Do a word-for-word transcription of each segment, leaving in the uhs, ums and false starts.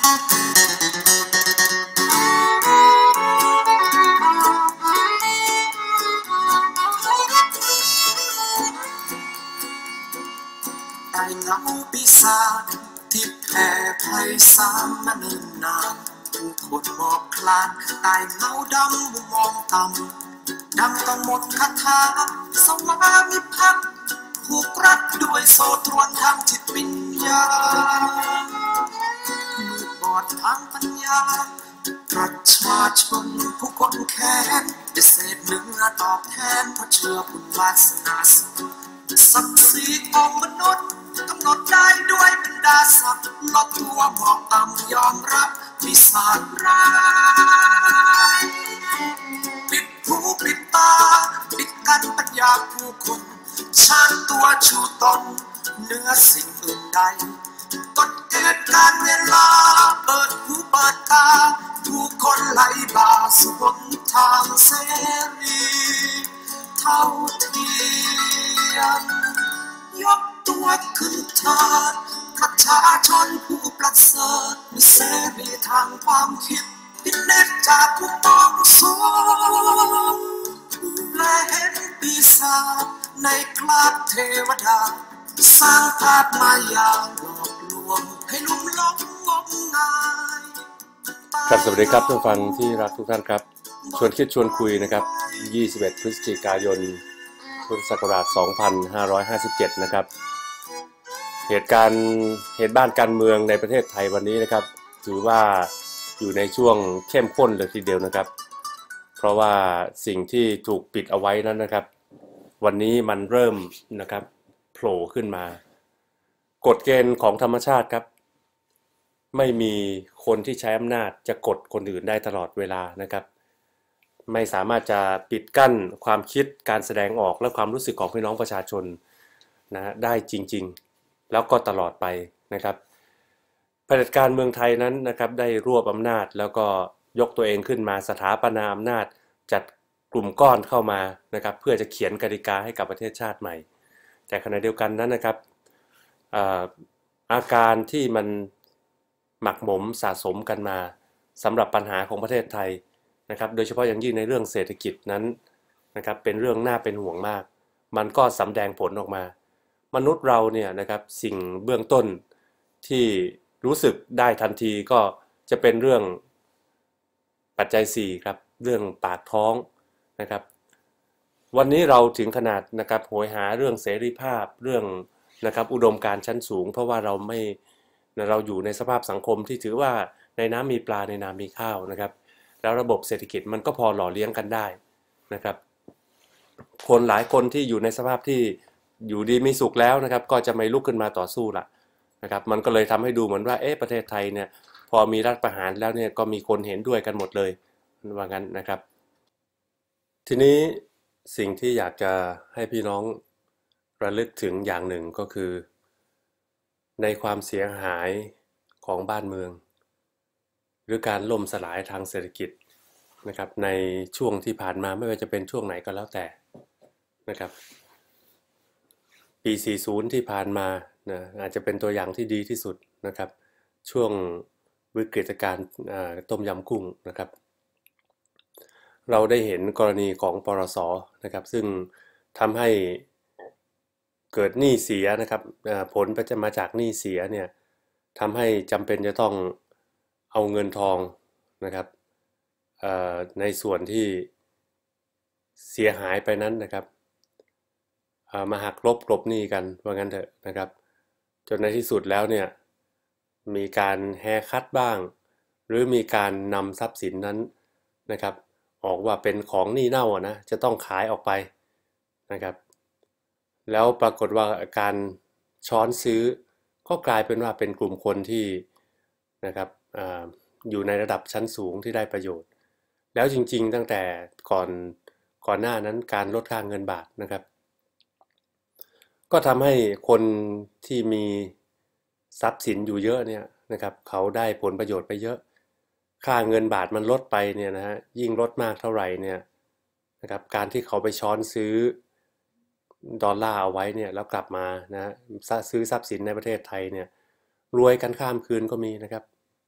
ไอ้เงาปีศาจที่แผ่ไพศาลมาเนิ่นนานผู้คนหมอบคลานใต้เงาดำมุมมองต่ำดังต้องหมดคาถาสวามิภักดิ์ผูกรัดด้วยโซ่ตรวนทางจิตวิญญาณมืดบอดทางปัญญาประชาชนผู้คนแค้นได้เศษเนื้อตอบแทนเพราะเชื่อบุญวาสนาสูงศักดิ์ศรีของมนุษย์กำหนดได้ด้วยบรรดาศักดิ์ลดตัวหมอบต่ำยอมรับปีศาจร้ายปิดหูปิดตาปิดกั้นปัญญาผู้คนชาติตัวชูตนเนื้อสิ่งอื่นใดกฎเกณฑ์การเวลาเปิดหูเปิดตาผู้คนไหลบ่าสู่บนทางเสรีเท่าเทียมยกตัวขึ้นเถิดประชาชนผู้ประเสริฐมีเสรีทางความคิดพิเนจจากผู้ต้องสูงและเห็นปีศาจในคราบเทวดาสร้างภาพมายาหลอกลวงให้ลุ่มหลงงมงายครับสวัสดีครับท่านฟังที่รักทุกท่านครับชวนคิดชวนคุยนะครับยี่สิบเอ็ดพฤศจิกายนพุทธศักราชสองพันห้าร้อยห้าสิบเจ็ดนะครับเหตุการณ์เหตุบ้านการเมืองในประเทศไทยวันนี้นะครับถือว่าอยู่ในช่วงเข้มข้นเลยทีเดียวนะครับเพราะว่าสิ่งที่ถูกปิดเอาไว้นั้นนะครับวันนี้มันเริ่มนะครับโผล่ขึ้นมากฎเกณฑ์ของธรรมชาติครับไม่มีคนที่ใช้อำนาจจะกดคนอื่นได้ตลอดเวลานะครับไม่สามารถจะปิดกั้นความคิดการแสดงออกและความรู้สึกของพี่น้องประชาชนนะได้จริงๆแล้วก็ตลอดไปนะครับเผด็จการเมืองไทยนั้นนะครับได้รวบอำนาจแล้วก็ยกตัวเองขึ้นมาสถาปนาอำนาจจัดกลุ่มก้อนเข้ามานะครับเพื่อจะเขียนกติกาให้กับประเทศชาติใหม่แต่ขณะเดียวกันนั้นนะครับอาอาการที่มันหมักหมมสะสมกันมาสำหรับปัญหาของประเทศไทยนะครับโดยเฉพาะอย่างยิ่งในเรื่องเศรษฐกิจนั้นนะครับเป็นเรื่องน่าเป็นห่วงมากมันก็สำแดงผลออกมามนุษย์เราเนี่ยนะครับสิ่งเบื้องต้นที่รู้สึกได้ทันทีก็จะเป็นเรื่องปัจจัยสี่ครับเรื่องปากท้องนะครับวันนี้เราถึงขนาดนะครับโหยหาเรื่องเสรีภาพเรื่องนะครับอุดมการณ์ชั้นสูงเพราะว่าเราไม่เราอยู่ในสภาพสังคมที่ถือว่าในน้ำมีปลาในนามีข้าวนะครับแล้วระบบเศรษฐกิจมันก็พอหล่อเลี้ยงกันได้นะครับคนหลายคนที่อยู่ในสภาพที่อยู่ดีมีสุขแล้วนะครับก็จะไม่ลุกขึ้นมาต่อสู้ละนะครับมันก็เลยทำให้ดูเหมือนว่าเอ๊ะประเทศไทยเนี่ยพอมีรัฐประหารแล้วเนี่ยก็มีคนเห็นด้วยกันหมดเลยว่างั้นนะครับทีนี้สิ่งที่อยากจะให้พี่น้องระลึกถึงอย่างหนึ่งก็คือในความเสียหายของบ้านเมืองหรือการล่มสลายทางเศรษฐกิจนะครับในช่วงที่ผ่านมาไม่ว่าจะเป็นช่วงไหนก็แล้วแต่นะครับปีสี่สิบที่ผ่านมานะอาจจะเป็นตัวอย่างที่ดีที่สุดนะครับช่วงวิกฤตการณ์ต้มยำกุ้งนะครับเราได้เห็นกรณีของปต ส.นะครับซึ่งทำให้เกิดหนี้เสียนะครับผลจะมาจากหนี้เสียเนี่ยทำให้จำเป็นจะต้องเอาเงินทองนะครับในส่วนที่เสียหายไปนั้นนะครับมาหักลบกลบหนี้กันว่างั้นเถอะนะครับจนในที่สุดแล้วเนี่ยมีการแฮร์คัทบ้างหรือมีการนำทรัพย์สินนั้นนะครับออกว่าเป็นของหนี้เน่านะจะต้องขายออกไปนะครับแล้วปรากฏว่าการช้อนซื้อก็กลายเป็นว่าเป็นกลุ่มคนที่นะครับ อ, อยู่ในระดับชั้นสูงที่ได้ประโยชน์แล้วจริงๆตั้งแต่ก่อนก่อนหน้านั้นการลดค่าเงินบาทนะครับก็ทำให้คนที่มีทรัพย์สินอยู่เยอะเนี่ยนะครับเขาได้ผลประโยชน์ไปเยอะค่าเงินบาทมันลดไปเนี่ยนะฮะยิ่งลดมากเท่าไหร่เนี่ยนะครับการที่เขาไปช้อนซื้อดอลลาร์เอาไว้เนี่ยแล้วกลับมานะซื้อทรัพย์สินในประเทศไทยเนี่ยรวยกันข้ามคืนก็มีนะครับ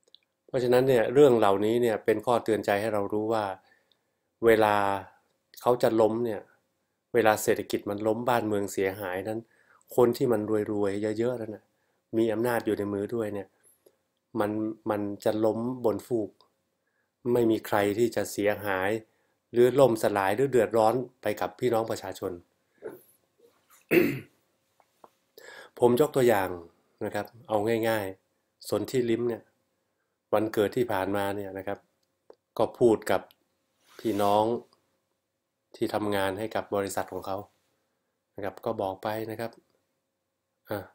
เพราะฉะนั้นเนี่ยเรื่องเหล่านี้เนี่ยเป็นข้อเตือนใจให้เรารู้ว่าเวลาเขาจะล้มเนี่ยเวลาเศรษฐกิจมันล้มบ้านเมืองเสียหายนั้นคนที่มันรวยๆเยอะๆนั่นนะมีอำนาจอยู่ในมือด้วยเนี่ยมันมันจะล้มบนฟูกไม่มีใครที่จะเสียหายหรือล่มสลายหรือเดือดร้อนไปกับพี่น้องประชาชน ผมยกตัวอย่างนะครับเอาง่ายๆสนธิลิ้มเนี่ยวันเกิดที่ผ่านมาเนี่ยนะครับก็พูดกับพี่น้องที่ทำงานให้กับบริษัทของเขานะครับก็บอกไปนะครับอ่ะ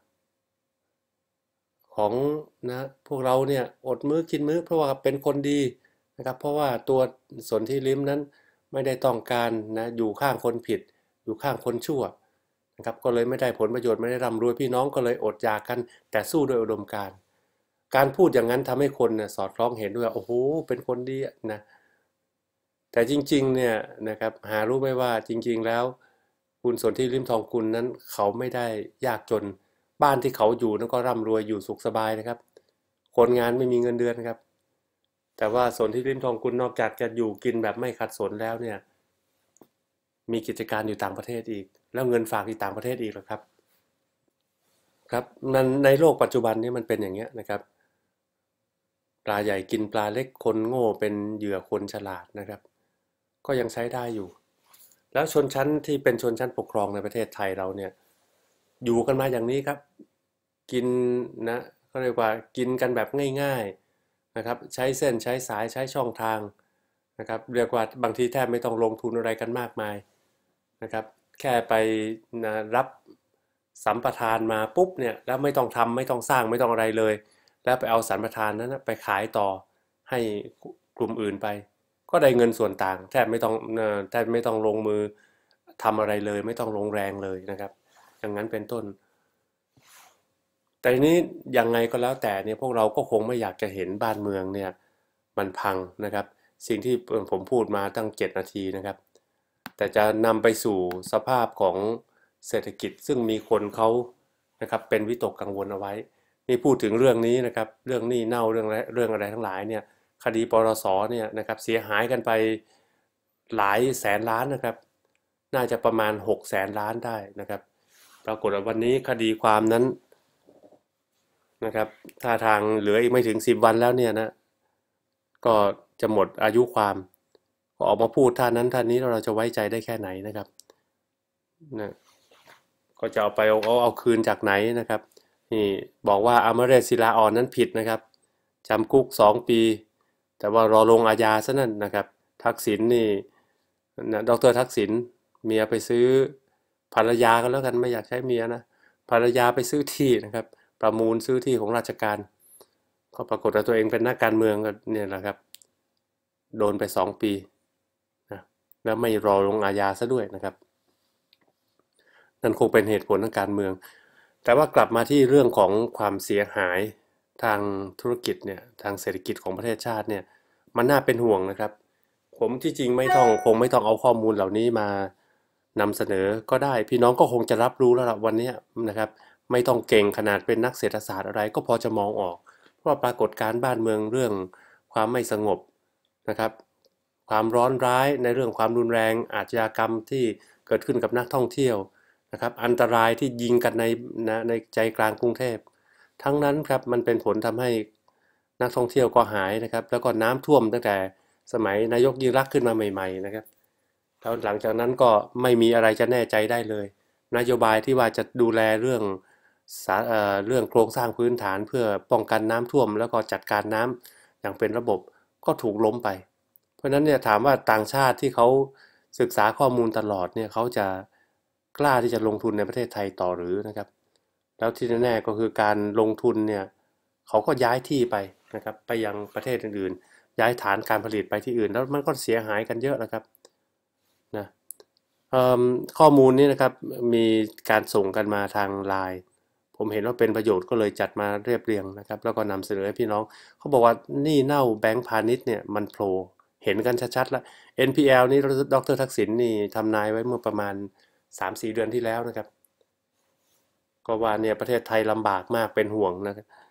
ของนะพวกเราเนี่ยอดมื้อกินมื้อเพราะว่าเป็นคนดีนะครับเพราะว่าตัวสนธิลิ้มนั้นไม่ได้ต้องการนะอยู่ข้างคนผิดอยู่ข้างคนชั่วนะครับก็เลยไม่ได้ผลประโยชน์ไม่ได้ร่ำรวยพี่น้องก็เลยอดอยากกันแต่สู้ด้วยอุดมการณ์การพูดอย่างนั้นทำให้คนเนี่ยสอดคล้องเห็นด้วยโอ้โหเป็นคนดีนะแต่จริงๆเนี่ยนะครับหารู้ไหมว่าจริงๆแล้วคุณสนธิลิ้มทองกุลนั้นเขาไม่ได้ยากจนบ้านที่เขาอยู่นั้นก็ร่ำรวยอยู่สุขสบายนะครับคนงานไม่มีเงินเดือนนะครับแต่ว่าสนธิลิ้มทองกุลนอกจากจะอยู่กินแบบไม่ขัดสนแล้วเนี่ยมีกิจการอยู่ต่างประเทศอีกแล้วเงินฝากที่ต่างประเทศอีกหรอครับครับมันในโลกปัจจุบันนี้มันเป็นอย่างเงี้ยนะครับปลาใหญ่กินปลาเล็กคนโง่เป็นเหยื่อคนฉลาดนะครับก็ยังใช้ได้อยู่แล้วชนชั้นที่เป็นชนชั้นปกครองในประเทศไทยเราเนี่ยอยู่กันมาอย่างนี้ครับกินนะก็เรียกว่ากินกันแบบง่ายๆนะครับใช้เส้นใช้สายใช้ช่องทางนะครับเรียกว่าบางทีแทบไม่ต้องลงทุนอะไรกันมากมายนะครับแค่ไปนะรับสัมปทานมาปุ๊บเนี่ยแล้วไม่ต้องทำไม่ต้องสร้างไม่ต้องอะไรเลยแล้วไปเอาสัมปทานนั้นไปขายต่อให้กลุ่มอื่นไปก็ได้เงินส่วนต่างแทบไม่ต้องแทบไม่ต้องลงมือทำอะไรเลยไม่ต้องลงแรงเลยนะครับอย่างนั้นเป็นต้นแต่นี้ยังไงก็แล้วแต่เนี่ยพวกเราก็คงไม่อยากจะเห็นบ้านเมืองเนี่ยมันพังนะครับสิ่งที่ผมพูดมาตั้งเจ็ดนาทีนะครับแต่จะนำไปสู่สภาพของเศรษฐกิจซึ่งมีคนเขานะครับเป็นวิตกกังวลเอาไว้นี่พูดถึงเรื่องนี้นะครับเรื่องหนี้เน่าเรื่องอะไรเรื่องอะไรทั้งหลายเนี่ยคดีปรสเนี่ยนะครับเสียหายกันไปหลายแสนล้านนะครับน่าจะประมาณหกแสนล้านได้นะครับปรากฏว่าวันนี้คดีความนั้นนะครับท่าทางเหลืออีกไม่ถึงสิบวันแล้วเนี่ยนะก็จะหมดอายุความก็ออกมาพูดท่านั้นท่านี้เราจะไว้ใจได้แค่ไหนนะครับนะก็จะเอาไปเอาเอาเอาคืนจากไหนนะครับนี่บอกว่าอมเรศศิลาอ่อนนั้นผิดนะครับจำคุกสองปีแต่ว่ารอลงอาญาซะนั่นนะครับทักษิณนี่นะดรทักษิณเมียไปซื้อภรรยาก็แล้วกันไม่อยากใช้เมียนะภรรยาไปซื้อที่นะครับประมูลซื้อที่ของราชการก็ปรากฏว่าตัวเองเป็นนักการเมืองก็เนี่ยแหละครับโดนไปสองปีนะแล้วไม่รอลงอาญาซะด้วยนะครับนั่นคงเป็นเหตุผลทางการเมืองแต่ว่ากลับมาที่เรื่องของความเสียหายทางธุรกิจเนี่ยทางเศรษฐกิจของประเทศชาติเนี่ยมันน่าเป็นห่วงนะครับผมที่จริงไม่ต้องคงไม่ต้องเอาข้อมูลเหล่านี้มานำเสนอก็ได้พี่น้องก็คงจะรับรู้แล้วล่ะวันนี้นะครับไม่ต้องเก่งขนาดเป็นนักเศรษฐศาสตร์อะไรก็พอจะมองออกเพราะปรากฏการณ์บ้านเมืองเรื่องความไม่สงบนะครับความร้อนร้ายในเรื่องความรุนแรงอาชญากรรมที่เกิดขึ้นกับนักท่องเที่ยวนะครับอันตรายที่ยิงกันในนะในใจกลางกรุงเทพทั้งนั้นครับมันเป็นผลทำให้นักท่องเที่ยวก็หายนะครับแล้วก็น้ำท่วมตั้งแต่สมัยนายกยิ่งรักษณ์ขึ้นมาใหม่ๆนะครับแล้วหลังจากนั้นก็ไม่มีอะไรจะแน่ใจได้เลยนโยบายที่ว่าจะดูแลเรื่องเอ่อเรื่องโครงสร้างพื้นฐานเพื่อป้องกันน้ำท่วมแล้วก็จัดการน้ำอย่างเป็นระบบก็ถูกล้มไปเพราะฉะนั้นเนี่ยถามว่าต่างชาติที่เขาศึกษาข้อมูลตลอดเนี่ยเขาจะกล้าที่จะลงทุนในประเทศไทยต่อหรือนะครับแล้วที่แน่ๆก็คือการลงทุนเนี่ยเขาก็ย้ายที่ไปนะครับไปยังประเทศอื่นๆย้ายฐานการผลิตไปที่อื่นแล้วมันก็เสียหายกันเยอะนะครับนะข้อมูลนี้นะครับมีการส่งกันมาทางไลน์ผมเห็นว่าเป็นประโยชน์ก็เลยจัดมาเรียบเรียงนะครับแล้วก็นำเสนอให้พี่น้องเขาบอกว่านี่เน่าแบงก์พาณิชย์เนี่ยมันโผล่เห็นกันชัดๆแล้ว เอ็น พี แอล นี่ดร.ทักษิณนี่ทำนายไว้เมื่อประมาณ สามสี่ เดือนที่แล้วนะครับก็ว่าเนี่ยประเทศไทยลำบากมากเป็นห่วงนะครับ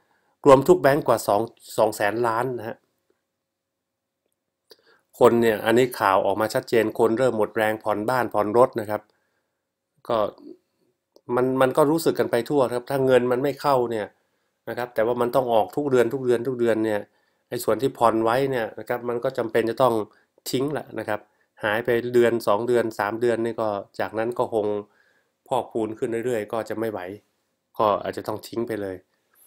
รวมทุกแบงก์กว่า2 2แสนล้านนะฮะคนเนี่ยอันนี้ข่าวออกมาชัดเจนคนเริ่มหมดแรงผ่อนบ้านผ่อนรถนะครับก็มันมันก็รู้สึกกันไปทั่วครับถ้าเงินมันไม่เข้าเนี่ยนะครับแต่ว่ามันต้องออกทุกเดือนทุกเดือนทุกเดือนเนี่ยไอ้ส่วนที่ผ่อนไว้เนี่ยนะครับมันก็จำเป็นจะต้องทิ้งแหละนะครับหายไปเดือนสองเดือนสามเดือนนี่ก็จากนั้นก็คงพอกพูนขึ้นเรื่อยๆก็จะไม่ไหวก็อาจจะต้องทิ้งไปเลย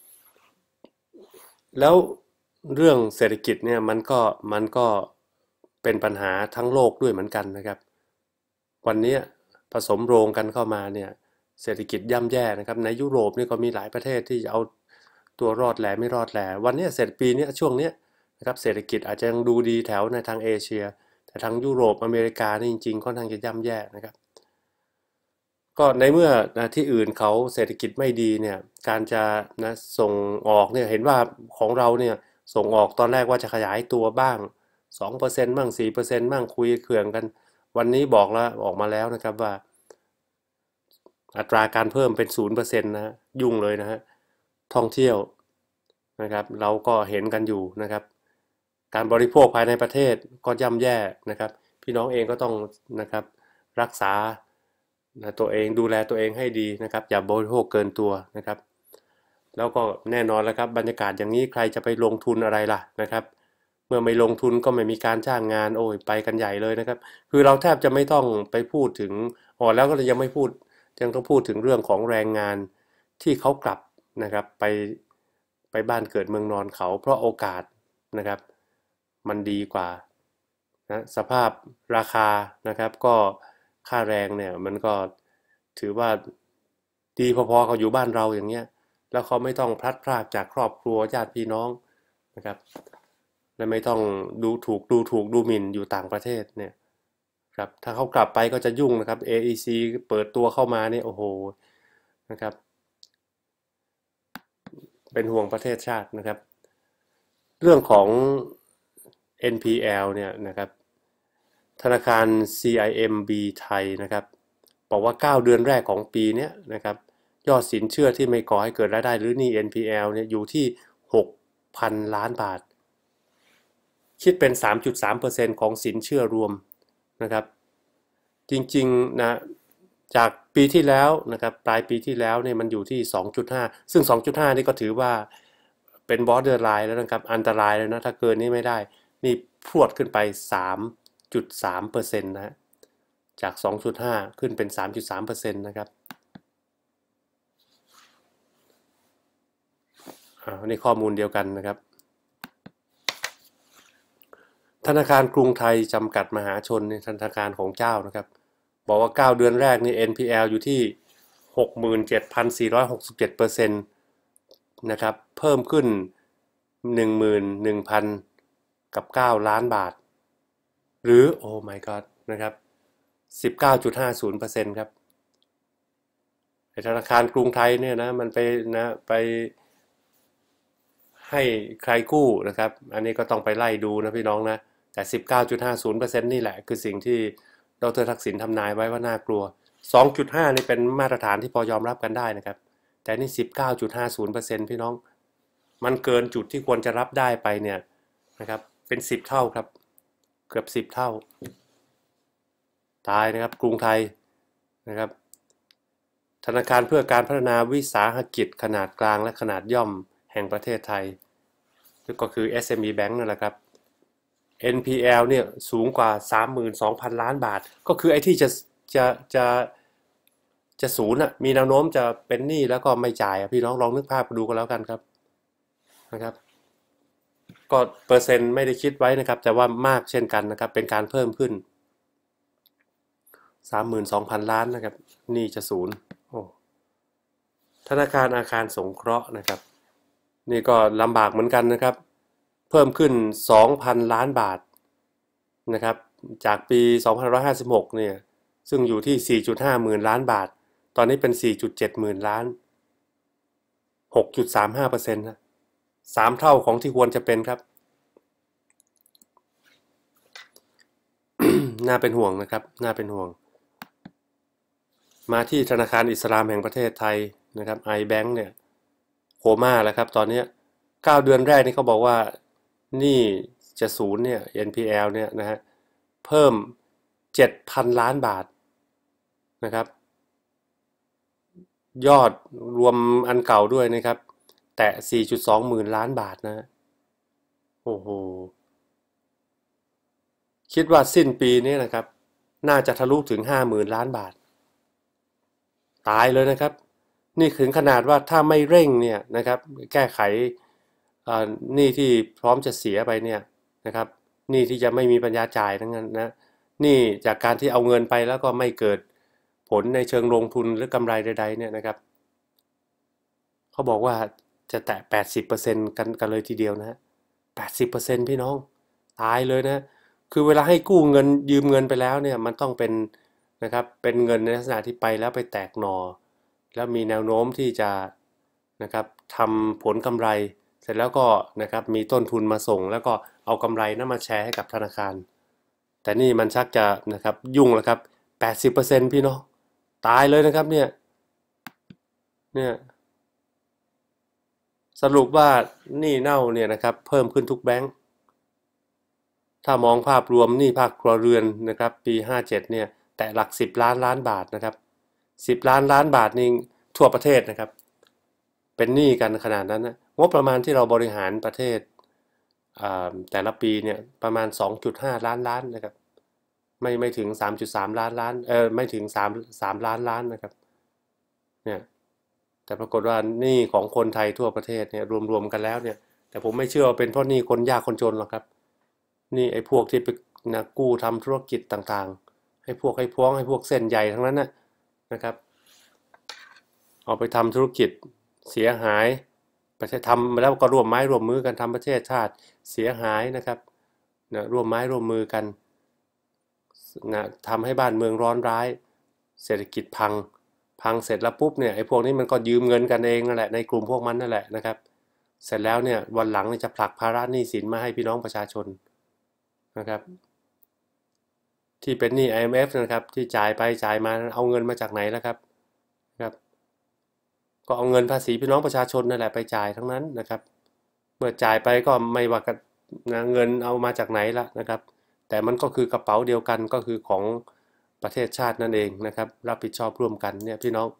แล้วเรื่องเศรษฐกิจเนี่ยมันก็มันก็เป็นปัญหาทั้งโลกด้วยเหมือนกันนะครับวันนี้ผสมโรงกันเข้ามาเนี่ยเศรษฐกิจย่ำแย่นะครับในยุโรปนี่ก็มีหลายประเทศที่จะเอาตัวรอดแหล่ไม่รอดแหล่วันนี้เศรษฐปีนี้ช่วงนี้นะครับเศรษฐกิจอาจจะยังดูดีแถวในทางเอเชียแต่ทางยุโรปอเมริกานี่จริงๆค่อนข้างจะย่ำแย่นะครับก็ในเมื่อนะที่อื่นเขาเศรษฐกิจไม่ดีเนี่ยการจะนะส่งออกเนี่ยเห็นว่าของเราเนี่ยส่งออกตอนแรกว่าจะขยายตัวบ้าง สองเปอร์เซ็นต์ บ้าง สี่เปอร์เซ็นต์ บ้างคุยเขื่องกันวันนี้บอกแล้วออกมาแล้วนะครับว่าอัตราการเพิ่มเป็น ศูนย์ เปอร์เซ็นต์ นะยุ่งเลยนะฮะท่องเที่ยวนะครับเราก็เห็นกันอยู่นะครับการบริโภคภายในประเทศก็ย่ำแย่นะครับพี่น้องเองก็ต้องนะครับรักษานะตัวเองดูแลตัวเองให้ดีนะครับอย่าบริโภคเกินตัวนะครับแล้วก็แน่นอนแล้วครับบรรยากาศอย่างนี้ใครจะไปลงทุนอะไรล่ะนะครับเมื่อไม่ลงทุนก็ไม่มีการจ้างงานโอ้ยไปกันใหญ่เลยนะครับคือเราแทบจะไม่ต้องไปพูดถึงอ๋อแล้วก็ยังไม่พูดยังต้องพูดถึงเรื่องของแรงงานที่เขากลับนะครับไปไปบ้านเกิดเมืองนอนเขาเพราะโอกาสนะครับมันดีกว่านะสภาพราคานะครับก็ค่าแรงเนี่ยมันก็ถือว่าดีพอๆกับอยู่บ้านเราอย่างเงี้ยแล้วเขาไม่ต้องพลัดพรากจากครอบครัวญาติพี่น้องนะครับและไม่ต้องดูถูกดูถูกดูหมิ่นอยู่ต่างประเทศเนี่ยครับถ้าเขากลับไปก็จะยุ่งนะครับ เอ อี ซี เปิดตัวเข้ามาเนี่ยโอ้โหนะครับเป็นห่วงประเทศชาตินะครับเรื่องของ เอ็น พี แอล เนี่ยนะครับธนาคาร ซี ไอ เอ็ม บี ไทยนะครับบอกว่าเก้าเดือนแรกของปีนี้นะครับยอดสินเชื่อที่ไม่ก่อให้เกิดรายได้หรือหนี้ เอ็น พี แอล เนี่ยอยู่ที่ หกพัน ล้านบาทคิดเป็น สามจุดสามเปอร์เซ็นต์ ของสินเชื่อรวมนะครับจริงๆนะจากปีที่แล้วนะครับปลายปีที่แล้วเนี่ยมันอยู่ที่ สองจุดห้า ซึ่ง สองจุดห้า นี่ก็ถือว่าเป็น borderline แล้วนะครับอันตรายแล้วนะถ้าเกินนี้ไม่ได้นี่พรวดขึ้นไป สามจุดสามเปอร์เซ็นต์ นะจาก สองจุดห้า ขึ้นเป็น สามจุดสามเปอร์เซ็นต์ นะครับอ่านี่ข้อมูลเดียวกันนะครับธนาคารกรุงไทยจำกัดมหาชนธนาคารของเจ้านะครับบอกว่าเก้าเดือนแรกนี่ เอ็น พี แอล อยู่ที่ หกหมื่นเจ็ดพันสี่ร้อยหกสิบเจ็ดเปอร์เซ็นต์ นะครับเพิ่มขึ้น หนึ่งหมื่นหนึ่งพัน กับเก้าล้านบาทหรือโอ้ my god นะครับ สิบเก้าจุดห้าศูนย์เปอร์เซ็นต์ ครับธนาคารกรุงไทยเนี่ยนะมันไปนะไปให้ใครกู้นะครับอันนี้ก็ต้องไปไล่ดูนะพี่น้องนะแต่ สิบเก้าจุดห้าศูนย์เปอร์เซ็นต์ นี่แหละคือสิ่งที่ดร.ทักษิณทำนายไว้ว่าน่ากลัว สองจุดห้า นี่เป็นมาตรฐานที่พอยอมรับกันได้นะครับแต่นี่ สิบเก้าจุดห้าศูนย์เปอร์เซ็นต์ พี่น้องมันเกินจุดที่ควรจะรับได้ไปเนี่ยนะครับเป็นสิบเท่าครับเกือบสิบเท่าตายนะครับกรุงไทยนะครับธนาคารเพื่อการพัฒนาวิสาหกิจขนาดกลางและขนาดย่อมแห่งประเทศไทยก็คือ เอส เอ็ม อี Bank นั่นแหละครับ เอ็น พี แอล เนี่ยสูงกว่า สามหมื่นสองพัน ล้านบาทก็คือไอ้ที่จะจะจะจะศูนย์อ่ะมีแนวโน้มจะเป็นหนี้แล้วก็ไม่จ่ายพี่น้องลองนึกภาพดูกันแล้วกันครับนะครับก็เปอร์เซ็นต์ไม่ได้คิดไว้นะครับแต่ว่ามากเช่นกันนะครับเป็นการเพิ่มขึ้น สามหมื่นสองพัน ล้านนะครับหนี้จะศูนย์โอ้ธนาคารอาคารสงเคราะห์นะครับนี่ก็ลำบากเหมือนกันนะครับเพิ่มขึ้น สองพัน ล้านบาทนะครับจากปีสองพันห้าร้อยห้าสิบหกเนี่ยซึ่งอยู่ที่ สี่จุดห้า หมื่นล้านบาทตอนนี้เป็น สี่จุดเจ็ด หมื่นล้าน หกจุดสามห้าเปอร์เซ็นต์ นะสามเท่าของที่ควรจะเป็นครับ น่าเป็นห่วงนะครับน่าเป็นห่วงมาที่ธนาคารอิสลามแห่งประเทศไทยนะครับ ไอ แบงก์ เนี่ยโคม่าแล้วครับตอนนี้เก้าเดือนแรกนี่เขาบอกว่านี่จะศูนย์เนี่ย เอ็น พี แอล เนี่ยนะฮะเพิ่ม เจ็ดพัน ล้านบาทนะครับยอดรวมอันเก่าด้วยนะครับแตะ สี่จุดสอง หมื่นล้านบาทนะโอ้โหคิดว่าสิ้นปีนี้นะครับน่าจะทะลุถึง ห้าหมื่น ล้านบาทตายเลยนะครับนี่ถึงขนาดว่าถ้าไม่เร่งเนี่ยนะครับแก้ไขหนี้ที่พร้อมจะเสียไปเนี่ยนะครับหนี้ที่จะไม่มีปัญญาจ่ายทั้งนั้นนะนี่จากการที่เอาเงินไปแล้วก็ไม่เกิดผลในเชิงลงทุนหรือกำไรใดๆเนี่ยนะครับเขาบอกว่าจะแตะ แปดสิบเปอร์เซ็นต์ กันกันเลยทีเดียวนะ แปดสิบเปอร์เซ็นต์ พี่น้องตายเลยนะคือเวลาให้กู้เงินยืมเงินไปแล้วเนี่ยมันต้องเป็นนะครับเป็นเงินในลักษณะที่ไปแล้วไปแตกหน่อแล้วมีแนวโน้มที่จะนะครับทำผลกำไรเสร็จแล้วก็นะครับมีต้นทุนมาส่งแล้วก็เอากำไรนั้นมาแชร์ให้กับธนาคารแต่นี่มันชักจะนะครับยุ่งแล้วครับ แปดสิบเปอร์เซ็นต์ พี่น้องตายเลยนะครับเนี่ยเนี่ยสรุปว่าหนี้เน่าเนี่ยนะครับเพิ่มขึ้นทุกแบงค์ถ้ามองภาพรวมหนี้ภาคครัวเรือนนะครับปีห้าเจ็ดเนี่ยแต่หลักสิบล้านล้านบาทนะครับสิบล้านล้านบาทนี่ทั่วประเทศนะครับเป็นหนี้กันขนาดนั้นนะงบประมาณที่เราบริหารประเทศแต่ละปีเนี่ยประมาณ สองจุดห้า ล้านล้านนะครับไม่ไม่ถึง สามจุดสาม ล้านล้านเออไม่ถึง3 3ล้านล้านนะครับเนี่ยแต่ปรากฏว่าหนี้ของคนไทยทั่วประเทศเนี่ยรวมๆกันแล้วเนี่ยแต่ผมไม่เชื่อว่าเป็นเพราะหนี้คนยากคนจนหรอกครับนี่ไอ้พวกที่ไปนะกู้ทำธุรกิจต่างๆให้พวกให้พ้องให้พวกเส้นใหญ่ทั้งนั้นนะนะครับเอาไปทำธุรกิจเสียหายประเทศทำแล้วก็ร่วมไม้ร่วมมือกันทำประเทศชาติเสียหายนะครับนะร่วมไม้ร่วมมือกันนะทำให้บ้านเมืองร้อนร้ายเศรษฐกิจพังพังเสร็จแล้วปุ๊บเนี่ยไอ้พวกนี้มันก็ยืมเงินกันเองนั่นแหละในกลุ่มพวกมันนั่นแหละนะครับเสร็จแล้วเนี่ยวันหลังจะผลักภาระหนี้สินมาให้พี่น้องประชาชนนะครับที่เป็นหนี้ ไอ เอ็ม เอฟ นะครับที่จ่ายไปจ่ายมาเอาเงินมาจากไหนล่ะครับครับก็เอาเงินภาษีพี่น้องประชาชนนั่นแหละไปจ่ายทั้งนั้นนะครับเมื่อจ่ายไปก็ไม่ว่ากันเงินเอามาจากไหนละนะครับแต่มันก็คือกระเป๋าเดียวกันก็คือของประเทศชาตินั่นเองนะครับรับผิดชอบร่วมกันเนี่ยพี่น้อง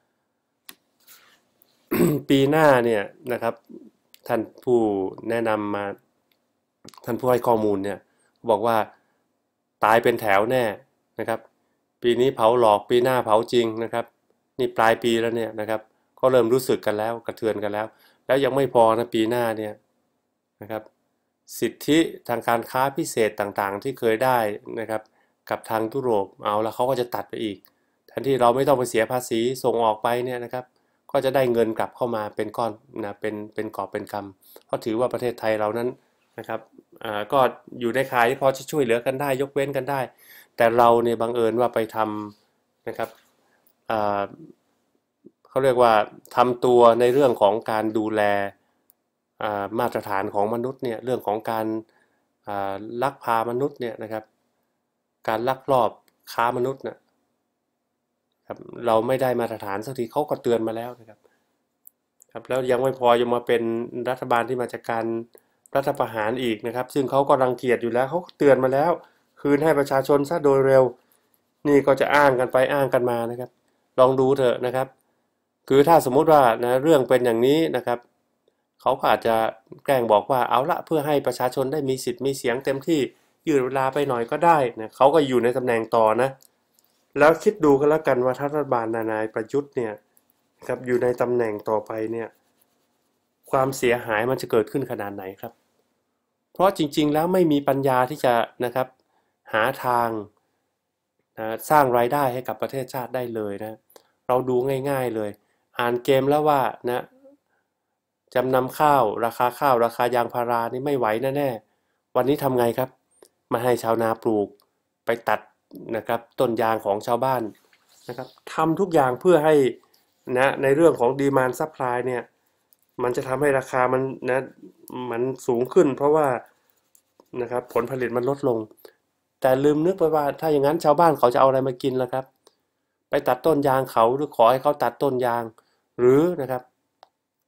ปีหน้าเนี่ยนะครับท่านผู้แนะนำมาท่านผู้ให้ข้อมูลเนี่ยบอกว่าตายเป็นแถวแน่นะครับปีนี้เผาหลอกปีหน้าเผาจริงนะครับนี่ปลายปีแล้วเนี่ยนะครับก็เริ่มรู้สึกกันแล้วกระเทือนกันแล้วแล้วยังไม่พอนะปีหน้าเนี่ยนะครับสิทธิทางการค้าพิเศษต่างๆที่เคยได้นะครับกับทางยุโรปเอาแล้วเขาก็จะตัดไปอีกแทนที่เราไม่ต้องไปเสียภาษีส่งออกไปเนี่ยนะครับก็จะได้เงินกลับเข้ามาเป็นก้อนนะเป็นเป็นกอบเป็นกำเพราะถือว่าประเทศไทยเรานั้นนะครับอ่าก็อยู่ในข่ายที่พอจะช่วยเหลือกันได้ยกเว้นกันได้แต่เราเนี่ยบังเอิญว่าไปทำนะครับอ่าเขาเรียกว่าทำตัวในเรื่องของการดูแลมาตรฐานของมนุษย์เนี่ยเรื่องของการลักพามนุษย์เนี่ยนะครับการลักลอบค้ามนุษย์นะครับเราไม่ได้มาตรฐานสักทีเขาก็เตือนมาแล้วนะครับครับแล้วยังไม่พอยังมาเป็นรัฐบาลที่มาจากการรัฐประหารอีกนะครับซึ่งเขาก็รังเกียจอยู่แล้วเขาเตือนมาแล้วคืนให้ประชาชนซะโดยเร็วนี่ก็จะอ้างกันไปอ้างกันมานะครับลองดูเถอะนะครับคือถ้าสมมุติว่านะเรื่องเป็นอย่างนี้นะครับเขาก็อาจจะแกล้งบอกว่าเอาละเพื่อให้ประชาชนได้มีสิทธิ์มีเสียงเต็มที่ยืดเวลาไปหน่อยก็ได้นะเขาก็อยู่ในตำแหน่งต่อนะแล้วคิดดูกันแล้วกันว่าถ้ารัฐบาลนายประยุทธ์เนี่ยครับอยู่ในตำแหน่งต่อไปเนี่ยความเสียหายมันจะเกิดขึ้นขนาดไหนครับเพราะจริงๆแล้วไม่มีปัญญาที่จะนะครับหาทางนะสร้างรายได้ให้กับประเทศชาติได้เลยนะเราดูง่ายๆเลยอ่านเกมแล้วว่านะจำนำข้าวราคาข้าวราคายางพารานี่ไม่ไหวแน่ๆวันนี้ทำไงครับมาให้ชาวนาปลูกไปตัดนะครับต้นยางของชาวบ้านนะครับทำทุกอย่างเพื่อให้นะในเรื่องของดีมานด์ซัพพลายเนี่ยมันจะทำให้ราคามันนะมันสูงขึ้นเพราะว่านะครับผลผลิตมันลดลงแต่ลืมนึกไปว่าถ้าอย่างนั้นชาวบ้านเขาจะเอาอะไรมากินล่ะครับไปตัดต้นยางเขาหรือขอให้เขาตัดต้นยางหรือนะครับ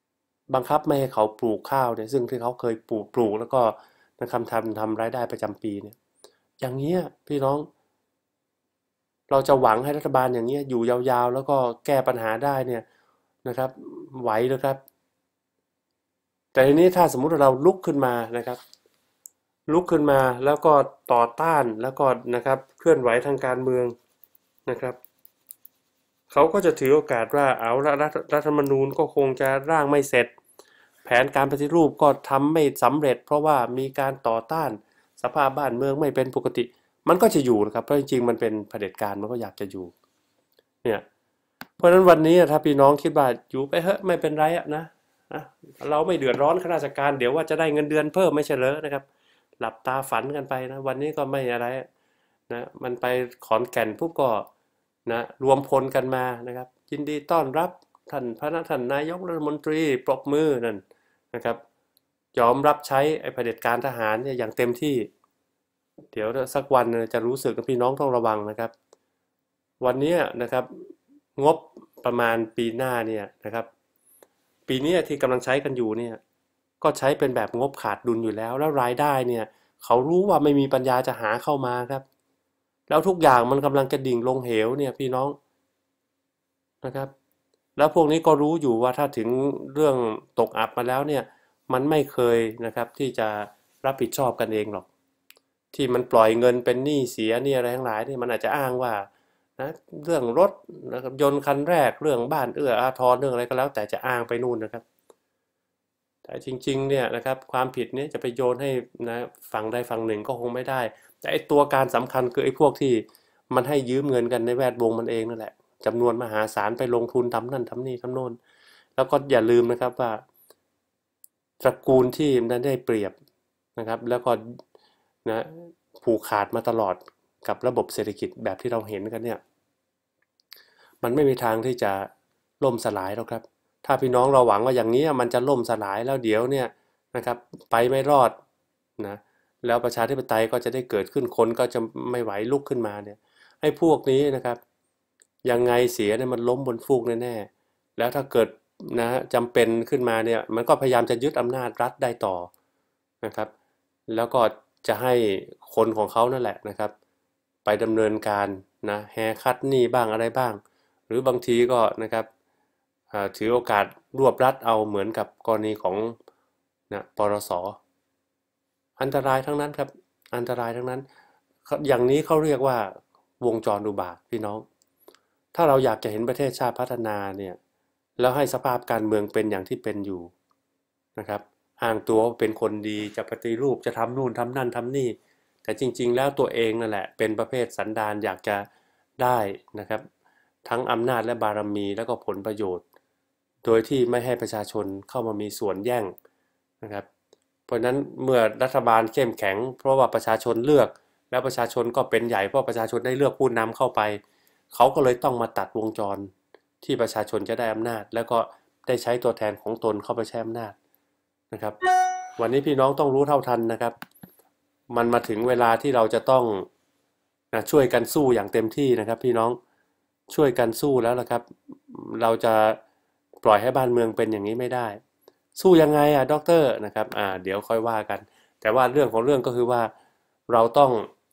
บังคับไม่ให้เขาปลูกข้าวเนี่ยซึ่งที่เขาเคยปลูกปลูกแล้วก็นะครับทำทำรายได้ประจำปีเนี่ยอย่างเงี้ยพี่น้องเราจะหวังให้รัฐบาลอย่างเงี้ยอยู่ยาวๆแล้วก็แก้ปัญหาได้เนี่ยนะครับไหวหรือครับแต่ทีนี้ถ้าสมมุติเราลุกขึ้นมานะครับลุกขึ้นมาแล้วก็ต่อต้านแล้วก็นะครับเคลื่อนไหวทางการเมืองนะครับเขาก็จะถือโอกาสว่าเอาละรัฐรัฐธรรมนูญก็คงจะร่างไม่เสร็จแผนการปฏิรูปก็ทำไม่สำเร็จเพราะว่ามีการต่อต้านสภาพบ้านเมืองไม่เป็นปกติมันก็จะอยู่นะครับเพราะจริงๆมันเป็นเผด็จการมันก็อยากจะอยู่เนี่ยเพราะฉะนั้นวันนี้ถ้าพี่น้องคิดว่าอยู่ไปเถอะไม่เป็นไรอะนะนะเราไม่เดือดร้อนข้าราชการเดี๋ยวว่าจะได้เงินเดือนเพิ่มไม่ใช่เหรอนะครับหลับตาฝันกันไปนะวันนี้ก็ไม่อะไรนะมันไปขอนแก่นปุ๊บก็นะรวมพลกันมานะครับยินดีต้อนรับท่านพระท่านนายกรัฐมนตรีปรบมือนั่นนะครับยอมรับใช้ไอ้เผด็จการทหารเนี่ยอย่างเต็มที่เดี๋ยวสักวันจะรู้สึกพี่น้องต้องระวังนะครับวันนี้นะครับงบประมาณปีหน้าเนี่ยนะครับปีนี้ที่กำลังใช้กันอยู่เนี่ยก็ใช้เป็นแบบงบขาดดุลอยู่แล้วแล้วรายได้เนี่ยเขารู้ว่าไม่มีปัญญาจะหาเข้ามาครับแล้วทุกอย่างมันกำลังจะดิ่งลงเหวเนี่ยพี่น้องนะครับแล้วพวกนี้ก็รู้อยู่ว่าถ้าถึงเรื่องตกอับมาแล้วเนี่ยมันไม่เคยนะครับที่จะรับผิดชอบกันเองหรอกที่มันปล่อยเงินเป็นหนี้เสียนี่อะไรทั้งหลายนี่มันอาจจะอ้างว่านะเรื่องรถนะครับยนต์คันแรกเรื่องบ้านเอื้ออาทรเรื่องอะไรก็แล้วแต่จะอ้างไปนู่นนะครับแต่จริงๆเนี่ยนะครับความผิดนี้จะไปโยนให้นะฝั่งใดฝั่งหนึ่งก็คงไม่ได้แต่ไอ้ตัวการสำคัญคือไอ้พวกที่มันให้ยืมเงินกันในแวดวงมันเองนั่นแหละจำนวนมหาศาลไปลงทุนทำนั่นทำนี่ทำโน่นแล้วก็อย่าลืมนะครับว่าตระกูลที่นั้นได้เปรียบนะครับแล้วก็นะผูกขาดมาตลอดกับระบบเศรษฐกิจแบบที่เราเห็นกันเนี่ยมันไม่มีทางที่จะล่มสลายหรอกครับถ้าพี่น้องเราหวังว่าอย่างนี้มันจะล่มสลายแล้วเดี๋ยวเนี่ยนะครับไปไม่รอดนะแล้วประชาธิปไตยก็จะได้เกิดขึ้นคนก็จะไม่ไหวลุกขึ้นมาเนี่ยให้พวกนี้นะครับยังไงเสียเนี่ยมันล้มบนฟูกแน่ๆแล้วถ้าเกิดนะจำเป็นขึ้นมาเนี่ยมันก็พยายามจะยึดอำนาจรัฐได้ต่อนะครับแล้วก็จะให้คนของเขานั่นแหละนะครับไปดำเนินการนะแฮคัดหนี้บ้างอะไรบ้างหรือบางทีก็นะครับถือโอกาสรวบรัดเอาเหมือนกับกรณีของนะปรส.อันตรายทั้งนั้นครับอันตรายทั้งนั้นอย่างนี้เขาเรียกว่าวงจรอุบาทพี่น้องถ้าเราอยากจะเห็นประเทศชาติพัฒนาเนี่ยแล้วให้สภาพการเมืองเป็นอย่างที่เป็นอยู่นะครับอ้างตัวเป็นคนดีจะปฏิรูปจะทำนู่นทำนั่นทำนี่แต่จริงๆแล้วตัวเองนั่นแหละเป็นประเภทสันดานอยากจะได้นะครับทั้งอำนาจและบารมีแล้วก็ผลประโยชน์โดยที่ไม่ให้ประชาชนเข้ามามีส่วนแย่งนะครับเพราะนั้นเมื่อรัฐบาลเข้มแข็งเพราะว่าประชาชนเลือกแล้วประชาชนก็เป็นใหญ่เพราะประชาชนได้เลือกผู้นำเข้าไปเขาก็เลยต้องมาตัดวงจรที่ประชาชนจะได้อำนาจแล้วก็ได้ใช้ตัวแทนของตนเข้าไปใช้อำนาจนะครับวันนี้พี่น้องต้องรู้เท่าทันนะครับมันมาถึงเวลาที่เราจะต้องนะช่วยกันสู้อย่างเต็มที่นะครับพี่น้องช่วยกันสู้แล้วล่ะครับเราจะปล่อยให้บ้านเมืองเป็นอย่างนี้ไม่ได้สู้ยังไงอ่ะด็อกเตอร์นะครับอ่าเดี๋ยวค่อยว่ากันแต่ว่าเรื่องของเรื่องก็คือว่าเราต้อง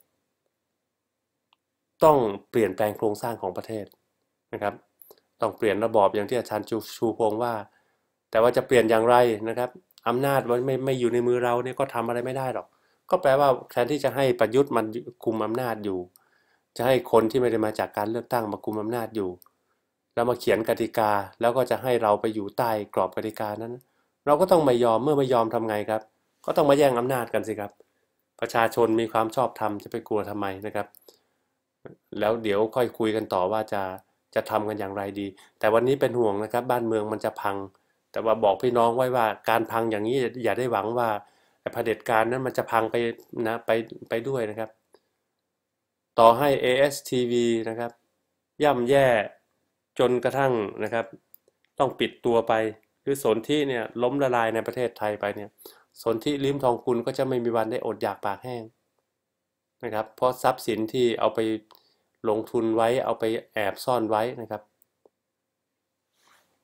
ต้องเปลี่ยนแปลงโครงสร้างของประเทศนะครับต้องเปลี่ยนระบอบอย่างที่อาจารย์ชูชูพงษ์ว่าแต่ว่าจะเปลี่ยนอย่างไรนะครับอำนาจมันไม่ไม่อยู่ในมือเราเนี่ยก็ทำอะไรไม่ได้หรอกก็แปลว่าแทนที่จะให้ประยุทธ์มันคุมอำนาจอยู่จะให้คนที่ไม่ได้มาจากการเลือกตั้งมาคุมอำนาจอยู่แล้วมาเขียนกติกาแล้วก็จะให้เราไปอยู่ใต้กรอบกติกานั้นเราก็ต้องไม่ยอมเมื่อไม่ยอมทำไงครับก็ต้องมาแย่งอำนาจกันสิครับประชาชนมีความชอบธรรมจะไปกลัวทำไมนะครับแล้วเดี๋ยวค่อยคุยกันต่อว่าจะจะทำกันอย่างไรดีแต่วันนี้เป็นห่วงนะครับบ้านเมืองมันจะพังแต่ว่าบอกพี่น้องไว้ว่าการพังอย่างนี้อย่าได้หวังว่าเผด็จการนั้นมันจะพังไปนะไปไปด้วยนะครับต่อให้ เอ เอส ที วี นะครับย่ำแย่จนกระทั่งนะครับต้องปิดตัวไปหรือสนธิเนี่ยล้มละลายในประเทศไทยไปเนี่ยสนธิลิ้มทองกุลก็จะไม่มีวันได้อดอยากปากแห้งนะครับเพราะทรัพย์สินที่เอาไปลงทุนไว้เอาไปแอบซ่อนไว้นะครับ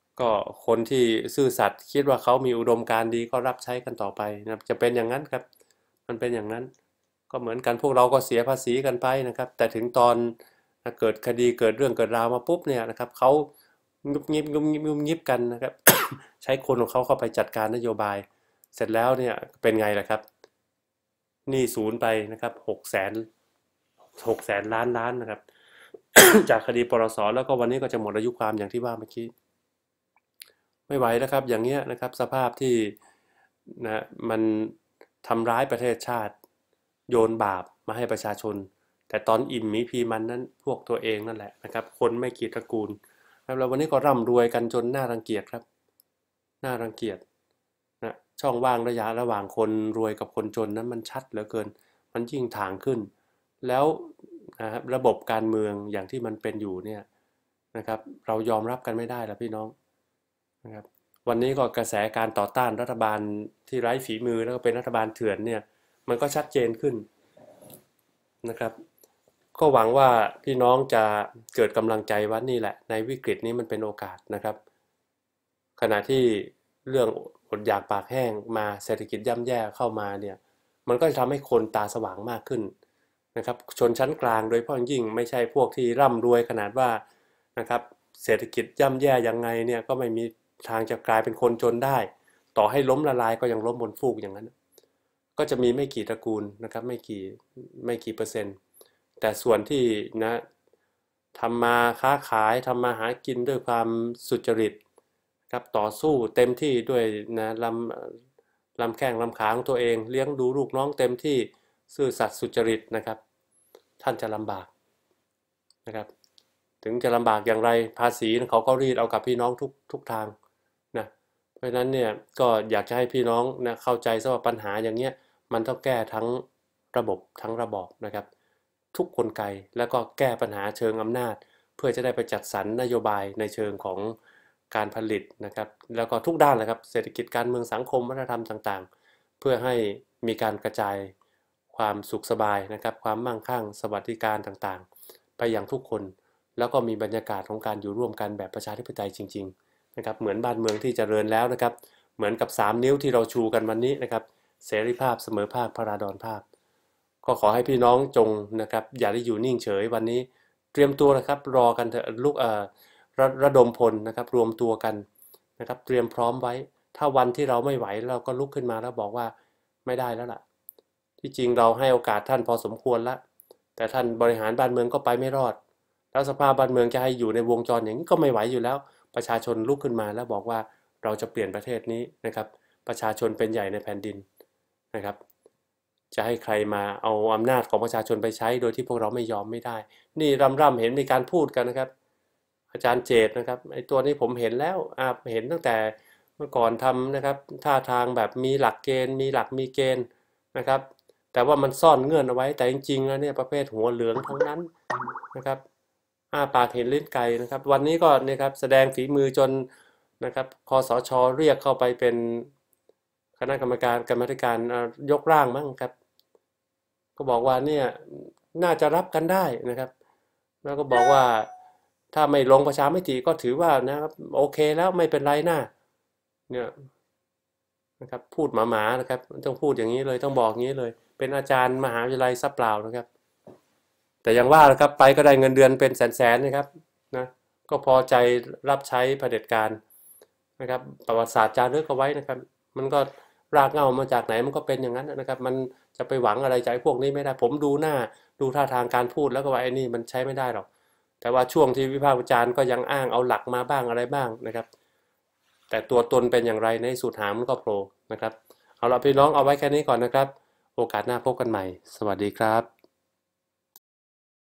ก็คนที่ซื่อสัตย์คิดว่าเขามีอุดมการณ์ดีก็รับใช้กันต่อไปนะครับจะเป็นอย่างนั้นครับมันเป็นอย่างนั้นก็เหมือนกันพวกเราก็เสียภาษีกันไปนะครับแต่ถึงตอนเกิดคดีเกิดเรื่องเกิดราวมาปุ๊บเนี่ยนะครับเขางุบงิบงุบงิบงุบงิบกันนะครับ ใช้คนของเขาเข้าไปจัดการนโยบายเสร็จแล้วเนี่ยเป็นไงล่ะครับหนี้ศูนย์ไปนะครับหกแสนหกแสนล้านล้านนะครับ จากคดีปรส.แล้วก็วันนี้ก็จะหมดอายุความอย่างที่ว่าเมื่อกี้ไม่ไหวนะครับอย่างเงี้ยนะครับสภาพที่นะมันทำร้ายประเทศชาติโยนบาปมาให้ประชาชนแต่ตอนอิ่มมีพีมันนั้นพวกตัวเองนั่นแหละนะครับคนไม่กี่ตระกูลแล้ววันนี้ก็ร่ำรวยกันจนน่ารังเกียจครับน่ารังเกียจนะช่องว่างระยะระหว่างคนรวยกับคนจนนั้นมันชัดเหลือเกินมันยิ่งถ่างขึ้นแล้วนะครับระบบการเมืองอย่างที่มันเป็นอยู่เนี่ยนะครับเรายอมรับกันไม่ได้แล้วพี่น้องนะครับวันนี้ก็กระแสการต่อต้านรัฐบาลที่ไร้ฝีมือแล้วก็เป็นรัฐบาลเถื่อนเนี่ยมันก็ชัดเจนขึ้นนะครับก็หวังว่าพี่น้องจะเกิดกำลังใจว่านี่แหละในวิกฤตนี้มันเป็นโอกาสนะครับขณะที่เรื่องอดอยากปากแห้งมาเศรษฐกิจย่ำแย่เข้ามาเนี่ยมันก็จะทำให้คนตาสว่างมากขึ้นนะครับชนชั้นกลางโดยเฉพาะยิ่งไม่ใช่พวกที่ร่ำรวยขนาดว่านะครับเศรษฐกิจย่ำแย่ยังไงเนี่ยก็ไม่มีทางจะกลายเป็นคนจนได้ต่อให้ล้มละลายก็ยังล้มบนฟูกอย่างนั้นก็จะมีไม่กี่ตระกูลนะครับไม่กี่ไม่กี่เปอร์เซ็นต์แต่ส่วนที่นะทำมาค้าขายทำมาหากินด้วยความสุจริตครับต่อสู้เต็มที่ด้วยนะลำลำแข้งลำขาของตัวเองเลี้ยงดูลูกน้องเต็มที่ซื่อสัตย์สุจริตนะครับท่านจะลำบากนะครับถึงจะลำบากอย่างไรภาษีเขาก็รีดเอากับพี่น้องทุกทุกทางนะเพราะฉะนั้นเนี่ยก็อยากจะให้พี่น้องนะเข้าใจซะว่าปัญหาอย่างเงี้ยมันต้องแก้ทั้งระบบทั้งระบอบนะครับทุกกลไกแล้วก็แก้ปัญหาเชิงอำนาจเพื่อจะได้ไปจัดสรรนโยบายในเชิงของการผลิตนะครับแล้วก็ทุกด้านเลยครับเศรษฐกิจการเมืองสังคมวัฒนธรรมต่างๆเพื่อให้มีการกระจายความสุขสบายนะครับความมั่งคั่งสวัสดิการต่างๆไปยังทุกคนแล้วก็มีบรรยากาศของการอยู่ร่วมกันแบบประชาธิปไตยจริงๆนะครับเหมือนบ้านเมืองที่เจริญแล้วนะครับเหมือนกับสามนิ้วที่เราชูกันวันนี้นะครับเสรีภาพเสมอภาคพราดรภาพก็ขอให้พี่น้องจงนะครับอย่าได้อยู่นิ่งเฉยวันนี้เตรียมตัวนะครับรอกันเถอะลูกเอ่อระระดมพลนะครับรวมตัวกันนะครับเตรียมพร้อมไว้ถ้าวันที่เราไม่ไหวเราก็ลุกขึ้นมาแล้วบอกว่าไม่ได้แล้วล่ะที่จริงเราให้โอกาสท่านพอสมควรแล้วแต่ท่านบริหารบ้านเมืองก็ไปไม่รอดแล้วสภาพบ้านเมืองจะให้อยู่ในวงจรอย่างนี้ก็ไม่ไหวอยู่แล้วประชาชนลุกขึ้นมาแล้วบอกว่าเราจะเปลี่ยนประเทศนี้นะครับประชาชนเป็นใหญ่ในแผ่นดินนะครับจะให้ใครมาเอาอำนาจของประชาชนไปใช้โดยที่พวกเราไม่ยอมไม่ได้นี่ร่ำๆเห็นมีการพูดกันนะครับอาจารย์เจตนะครับไอ้ตัวนี้ผมเห็นแล้วอ่าเห็นตั้งแต่เมื่อก่อนทำนะครับท่าทางแบบมีหลักเกณฑ์มีหลักมีเกณฑ์นะครับแต่ว่ามันซ่อนเงื่อนเอาไว้แต่จริงๆแล้วเนี่ยประเภทหัวเหลืองทั้งนั้นนะครับอ้าปากเห็นลิ้นไก่นะครับวันนี้ก็เนี่ยครับแสดงฝีมือจนนะครับคสช.เรียกเข้าไปเป็นคณะกรรมการกรรมาธิการยกร่างมั้งครับก็บอกว่าเนี่ยน่าจะรับกันได้นะครับแล้วก็บอกว่าถ้าไม่ลงประชามติก็ถือว่านะครับโอเคแล้วไม่เป็นไรนะเนี่ยนะครับพูดหมาๆนะครับต้องพูดอย่างนี้เลยต้องบอกอย่างนี้เลยเป็นอาจารย์มหาวิทยาลัยซับเปล่านะครับแต่อย่างว่านะครับไปก็ได้เงินเดือนเป็นแสนๆนะครับนะก็พอใจรับใช้เผด็จการนะครับประวัติศาสตร์จารึกเอาไว้นะครับมันก็รากเหง้ามาจากไหนมันก็เป็นอย่างนั้นนะครับมันจะไปหวังอะไรจากพวกนี้ไม่ได้ผมดูหน้าดูท่าทางการพูดแล้วก็ว่าไอ้นี่มันใช้ไม่ได้หรอกแต่ว่าช่วงที่วิพากษ์วิจารณ์ก็ยังอ้างเอาหลักมาบ้างอะไรบ้างนะครับแต่ตัวตนเป็นอย่างไรในสูตรหามันก็โผล่นะครับเอาละพี่น้องเอาไว้แค่นี้ก่อนนะครับโอกาสหน้าพบกันใหม่สวัสดีครับ